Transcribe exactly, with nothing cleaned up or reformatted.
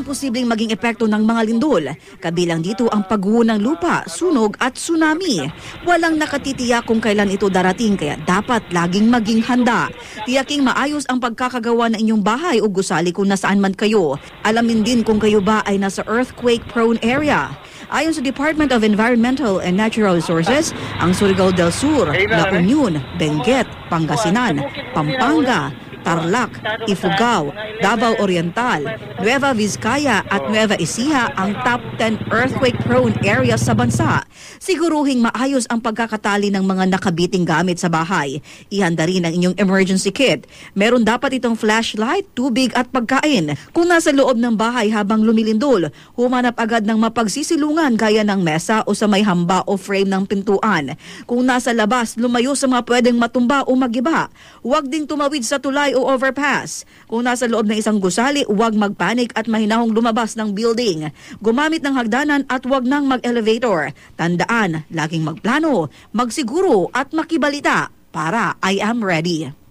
ang posibleng maging epekto ng mga lindol. Kabilang dito ang pagguho ng lupa, sunog at tsunami. Walang nakatitiyak kung kailan ito darating kaya dapat laging maging handa. Tiyaking maayos ang pagkakagawa ng inyong bahay o gusali kung nasaan man kayo. Alamin din kung kayo ba ay nasa earthquake-prone area. Ayon sa Department of Environmental and Natural Resources, ang Surigao del Sur, La Union, Benguet, Pangasinan, Pampanga, Tarlac, Ifugao, Davao Oriental, Nueva Vizcaya at Nueva Ecija ang top ten earthquake-prone areas sa bansa. Siguruhing maayos ang pagkakatali ng mga nakabiting gamit sa bahay. Ihanda rin ang inyong emergency kit. Meron dapat itong flashlight, tubig at pagkain. Kung nasa loob ng bahay habang lumilindol, humanap agad ng mapagsisilungan gaya ng mesa o sa may hamba o frame ng pintuan. Kung nasa labas, lumayo sa mga pwedeng matumba o magiba. Huwag ding tumawid sa tulay o overpass. Kung nasa loob ng isang gusali, huwag magpanik at mahinahong lumabas ng building. Gumamit ng hagdanan at huwag nang mag-elevator. Tandaan, laging magplano, magsiguro at makibalita para I am ready.